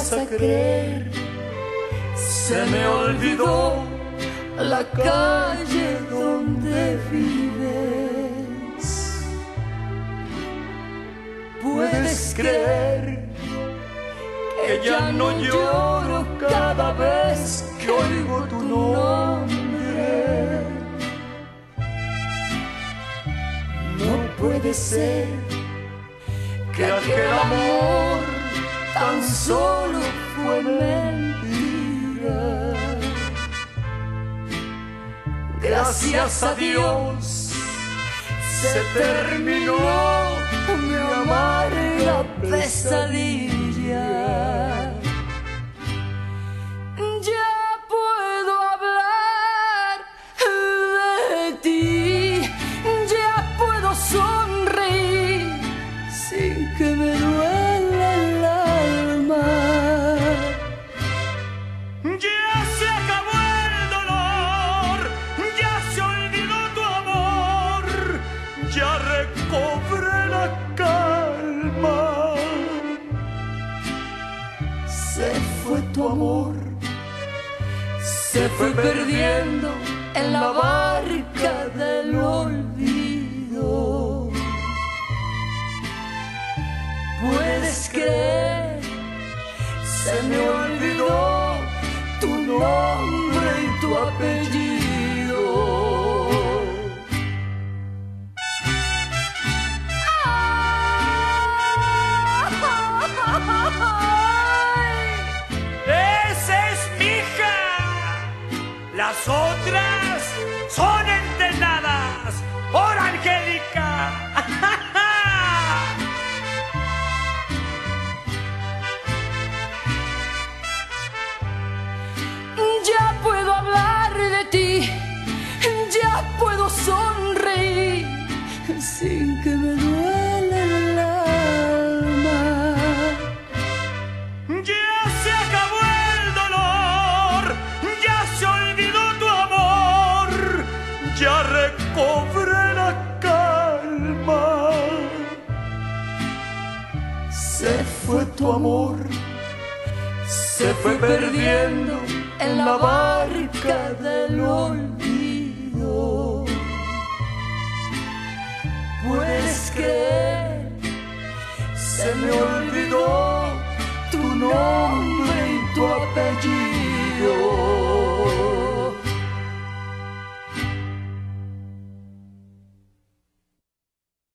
vas a creer. Se me olvidó la calle donde vives. Puedes creer que ya no lloro cada vez que oigo tu nombre. No puede ser que aquel amor tan solo fue mentira. Gracias a Dios se terminó mi amarga pesadilla. Ya puedo hablar de ti, ya puedo sonreír sin que me duela el alma. Ya se acabó el dolor, ya se olvidó tu amor, ya recobré la calma. Se fue tu amor, se fue perdiendo en la barca del olvido. Puedes creer, se me olvidó tu nombre y tu apellido. ¡Esa es mi hija! Las otras son entrenadas por Angélica. Ya puedo hablar de ti, ya puedo sonreír sin que me duela el alma. Ya se acabó el dolor, ya se olvidó tu amor, ya recobré la calma. Se fue tu amor, se fue perdiendo en la barca del olvido. Puedes creer, se me olvidó